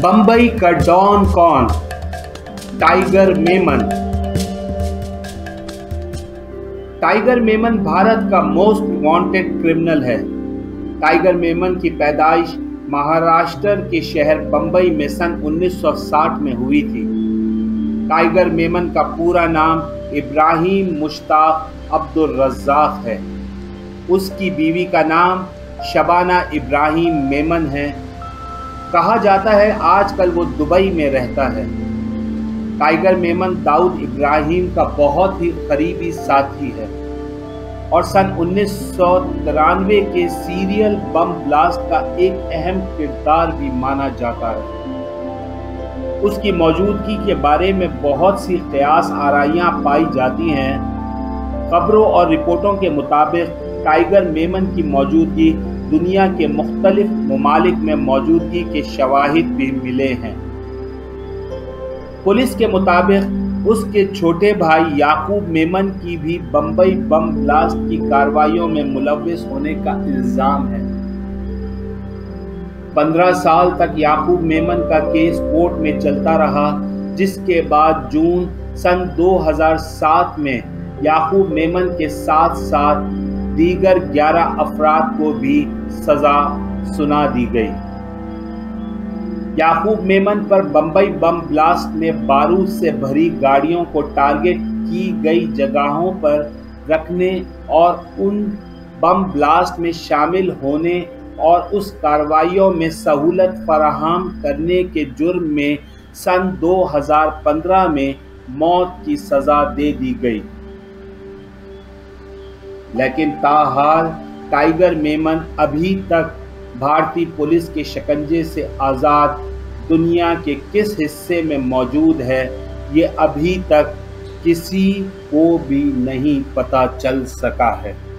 बंबई का डॉन कौन? Tiger Memon. Tiger Memon Bharat का मोस्ट वांटेड क्रिमिनल है। टाइगर मेमन की पैदाइश महाराष्ट्र के शहर बंबई में सन 1960 में हुई थी। टाइगर मेमन का पूरा नाम इब्राहिम मुश्ताक अब्दुल रज़्ज़ाक है। उसकी बीवी का नाम शबाना इब्राहिम मेमन है। कहा जाता है आजकल वो दुबई में रहता है। टाइगर मेमन दाऊद इब्राहिम का बहुत ही करीबी साथी है और सन 1993 के सीरियल बम ब्लास्ट का एक अहम किरदार भी माना जाता है। उसकी मौजूदगी के बारे में बहुत सी क़यास आराइयाँ पाई जाती हैं। खबरों और रिपोर्टों के मुताबिक टाइगर मेमन की मौजूदगी दुनिया के मुख्तलिफ ममालिक में मौजूदगी के शवाहिद भी मिले हैं। पुलिस के मुताबिक उसके छोटे भाई याकूब मेमन की भी बंबई बम ब्लास्ट की कार्रवाइयों में मुलव्विस होने का इल्जाम है। 15 साल तक याकूब मेमन का केस कोर्ट में चलता रहा, जिसके बाद जून सन 2007 में याकूब मेमन के साथ साथ दीगर 11 अफराद को भी सजा सुना दी गई। याकूब मेमन पर बंबई बम ब्लास्ट में बारूद से भरी गाड़ियों को टारगेट की गई जगहों पर रखने और उन बम ब्लास्ट में शामिल होने और उस कार्रवाइयों में सहूलत फराहम करने के जुर्म में सन 2015 में मौत की सजा दे दी गई। लेकिन ताहाल टाइगर मेमन अभी तक भारतीय पुलिस के शिकंजे से आज़ाद दुनिया के किस हिस्से में मौजूद है, ये अभी तक किसी को भी नहीं पता चल सका है।